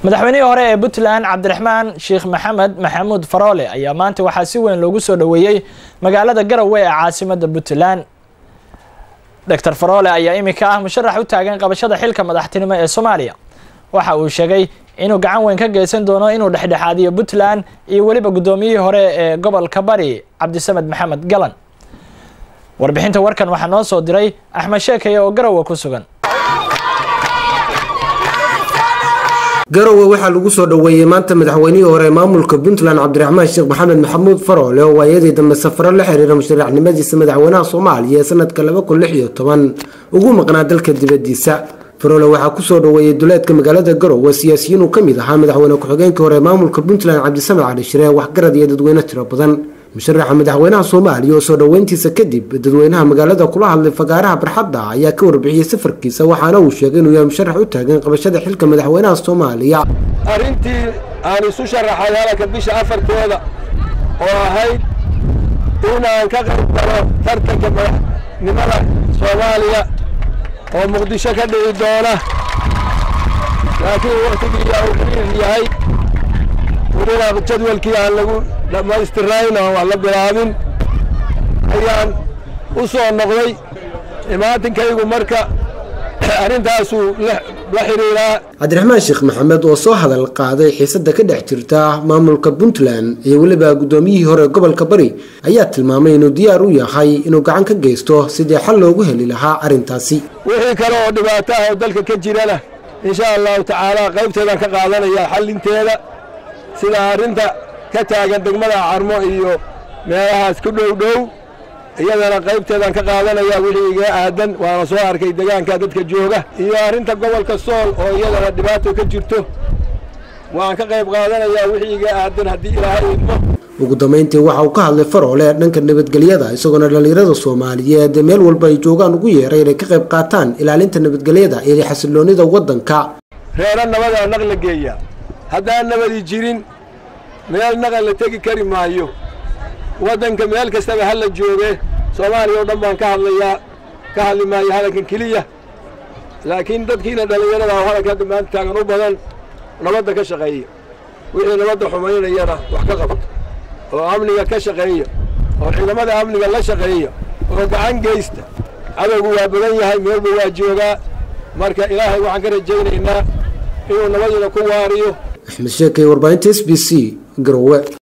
madaxweynihii hore ee Puntland Cabdiraxmaan Sheekh Maxamed Maxamuud Faroole ayaa maanta waxaa si weyn loogu soo dhaweeyay magaalada Garowe ee caasimadda Puntland. Dr. Faroole ayaa imika musharax u taagan qabashada xilka madaxtinimo ee Soomaaliya. Waxa uu sheegay inuu gacan weyn ka geysan doono inuu dhexdhexaadiyo Puntland iyo waliba gudoomiyihii hore ee gobolka Bari Cabdisamed Maxamed Galan. Warbixinta warkan waxaa noo soo diray Axmed Sheekay oo Garowe ku sugan. Garowe waxaa lagu soo dhaweeyay maanta madaxweynihii hore maamulka Puntland Cabdiraxmaan Sheekh Maxamed Maxamuud Faroole oo waayadii dambe safar la xiriira musharaxnimadiisa madaxweynaha Soomaaliya ee sanadka 2016 ugu maqnaa dalka dibadiisa. Faroole waxaa ku soo dhaweeyay duleedka magaalada Garowe siyaasiyiin ka mid ah madaxweyne ku-xigeenka hore maamulka Puntland Cabdisamed Cali Shire wax garad iyo dadweyne tiro badan. musharaxa madaxweynaha Soomaaliya oo soo dhaweyntiisa kadib dadweynaha magaalada kula hadlay fagaaraha barxadda ayaa ka warbixiyay safarkiisa waxaana uu sheegay inuu yahay musharax u taagan qabashada xilka madaxweynaha Soomaaliya. arintii aan isu sharaxay halka bisha 4-teeda oo ahayd inaan ka qayb galo tartanka madaxnimada Soomaaliya oo Muqdisho ka dhici doona laakiin waqtigii uu yahay ورنا جدول كي على لما استرينا ولا بلابين أيام وصل نقضي إماتن كيجو مركا أرين تاسو لحريرا عبد الرحمن شيخ محمد وصل هذا القاضي حسد كده احترتاه مملكة بنتلان يقول بقى قدوميه هو قبل كبري أيات المامين وديارو يا حي إنه قعن كجيستو سيدي حل وجه اللي لها أرين تاسي وهي كلام دبعتها ودلك كجيرنا إن شاء الله تعالى قيبت هذا كقاضي يا حل انتهى sida arinta ka taagan degmada Carmo iyo meelahaas ku dhow iyadana qaybteedan ka qaadanaya wixii iga aadan waana soo arkay deegaanka dadka jooga iyo arinta gobolka Sool oo iyadana dhibaato ka jirto waan ka qayb qaadanaya wixii iga aadan hadii Ilaahay idmo. ugu dambeyntii waxa uu ka hadlay Faroole dhanka nabadgelyada isagoo dhalinyarada Soomaaliyeed meel walba ay joogaan ugu yeeray inay ka qayb qaataan ilaalinta nabadgelyada iyo xasilloonida wadanka. reeran nabada naqla geeya haddaan nabadi jirin meel naqal la tagi kari maayo wadanka meel kastaba hal la jooge Soomaaliya oo dhan baan ka hadli maayo halkan kaliya laakiin dadkiina dhalinyarada halka dhammaan taagan u badan nabadda ka shaqeeya wixii nabadda xumaynayana wax ka qabto oo amniga ka shaqeeya oo ciidamada amniga la shaqeeya oo gacan geysta adoogu waa badan yahay meel waa joogaa marka Ilaahay waxaan ka rajaynaynaa inuu nabadda ku waariyo. أحمد شاكي وربعين TSBC Garowe.